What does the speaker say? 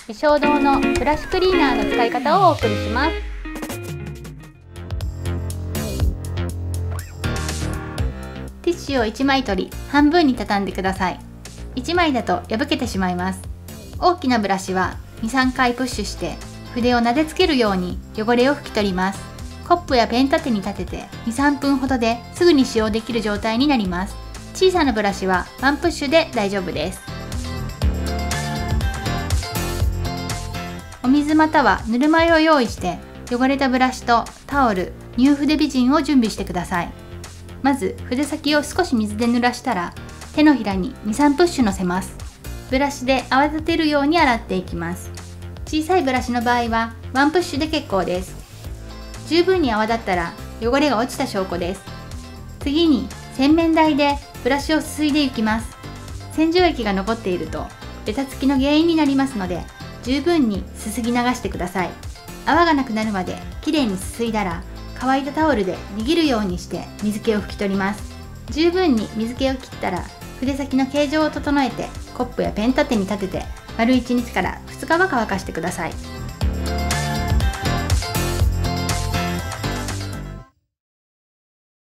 衝動のブラシクリーナーの使い方をお送りします。ティッシュを1枚取り半分に畳んでください。1枚だと破けてしまいます。大きなブラシは 2,3 回プッシュして筆を撫でつけるように汚れを拭き取ります。コップやペン立てに立てて 2,3 分ほどですぐに使用できる状態になります。小さなブラシはワンプッシュで大丈夫です。お水またはぬるま湯を用意して汚れたブラシとタオル、乳筆美人を準備してください。まず筆先を少し水で濡らしたら手のひらに 2,3 プッシュのせます。ブラシで泡立てるように洗っていきます。小さいブラシの場合はワンプッシュで結構です。十分に泡立ったら汚れが落ちた証拠です。次に洗面台でブラシをすすいでいきます。洗浄液が残っているとベタつきの原因になりますので十分にすすぎ流してください。泡がなくなるまできれいにすすいだら乾いたタオルで握るようにして水気を拭き取ります。十分に水気を切ったら筆先の形状を整えてコップやペン立てに立てて丸1日から2日は乾かしてください。